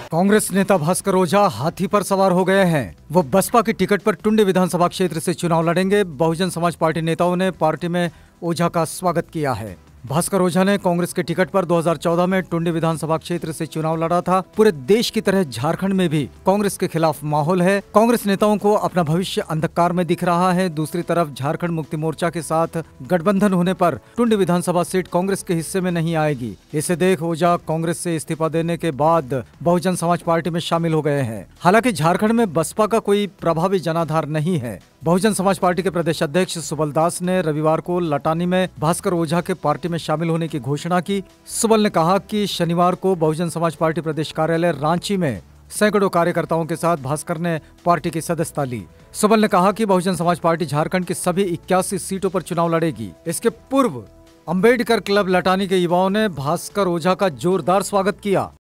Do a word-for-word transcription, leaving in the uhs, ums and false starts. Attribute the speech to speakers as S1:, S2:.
S1: कांग्रेस नेता भास्कर ओझा हाथी पर सवार हो गए हैं। वो बसपा की टिकट पर टुंडी विधानसभा क्षेत्र से चुनाव लड़ेंगे। बहुजन समाज पार्टी नेताओं ने पार्टी में ओझा का स्वागत किया है। भास्कर ओझा ने कांग्रेस के टिकट पर दो हज़ार चौदह में टुंडी विधानसभा क्षेत्र से चुनाव लड़ा था। पूरे देश की तरह झारखंड में भी कांग्रेस के खिलाफ माहौल है। कांग्रेस नेताओं को अपना भविष्य अंधकार में दिख रहा है। दूसरी तरफ झारखंड मुक्ति मोर्चा के साथ गठबंधन होने पर टुंडी विधानसभा सीट कांग्रेस के हिस्से में नहीं आएगी। इसे देख ओझा कांग्रेस से इस्तीफा देने के बाद बहुजन समाज पार्टी में शामिल हो गए हैं। हालांकि झारखंड में बसपा का कोई प्रभावी जनाधार नहीं है। बहुजन समाज पार्टी के प्रदेश अध्यक्ष सुबल दास ने रविवार को लटानी में भास्कर ओझा के पार्टी में शामिल होने की घोषणा की। सुबल ने कहा कि शनिवार को बहुजन समाज पार्टी प्रदेश कार्यालय रांची में सैकड़ों कार्यकर्ताओं के साथ भास्कर ने पार्टी की सदस्यता ली। सुबल ने कहा कि बहुजन समाज पार्टी झारखंड की सभी इक्यासी सीटों पर चुनाव लड़ेगी। इसके पूर्व अंबेडकर क्लब लटानी के युवाओं ने भास्कर ओझा का जोरदार स्वागत किया।